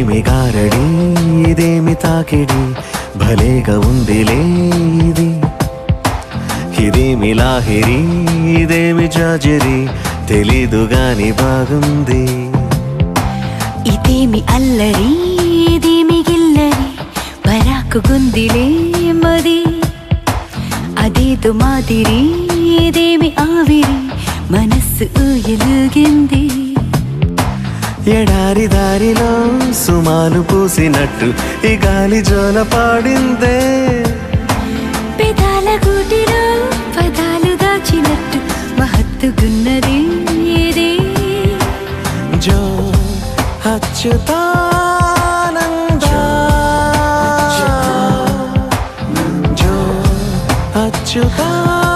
ఇదేమి గారడి ఇదేమి తాకిడి భలేగా ఉందిలే ఇది ఇదేమి లాహిరి ఇదేమి జాజరి తెలీదు గాని బాగుంది ఇదేమి అల్లరి ఇదేమి గిల్లరి బరాకు గుందిలే మది అదేదో మాదిరి ఇదేమి ఆవిరి మనస్సు ఊయలుగింది ఎడారి దారిలో సుమాలు పూసినట్టు ఈ గాలి జోల పాడిందే పెదాల గూటిలో పదాలు దాచినట్టు మహత్తుగున్నది ఇదే జో అచ్యుతానంద జో అచ్యుతానంద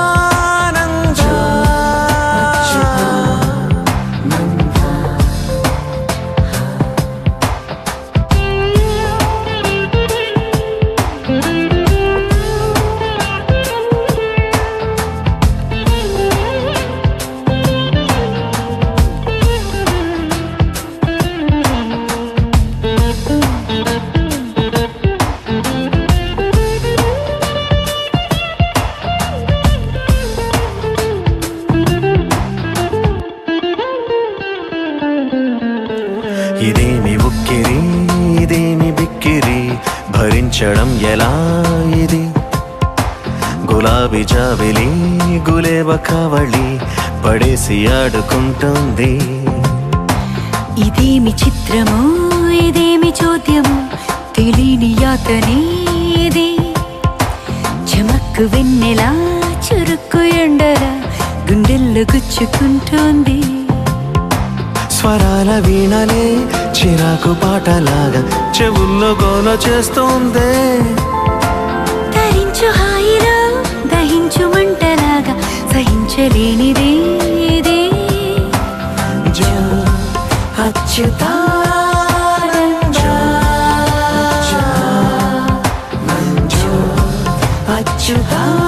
ఇదేమి ఉక్కిరి ఇదేమి బిక్కిరి భరించడం ఎలా ఇది గులాబీ జాబిలి గులేబ కవళి పడేసి ఆడుకుంటుంది ఇదేమి చిత్రమో ఇదేమి చోద్యమో తెలియని యాతనే ఇది చమక్కు వెన్నెలా చురుక్కు ఎండలా గుండెల్లో గుచ్చుకుంటోంది స్వరాల వీణలే చిరాకు పాటలాగా చెవుల్లో గోల చేస్తోందే తరించు హాయిలో దహించు మంటలాగా సహించలేనిదే ఇదే జో అచ్యుతానంద జో అచ్యుతానంద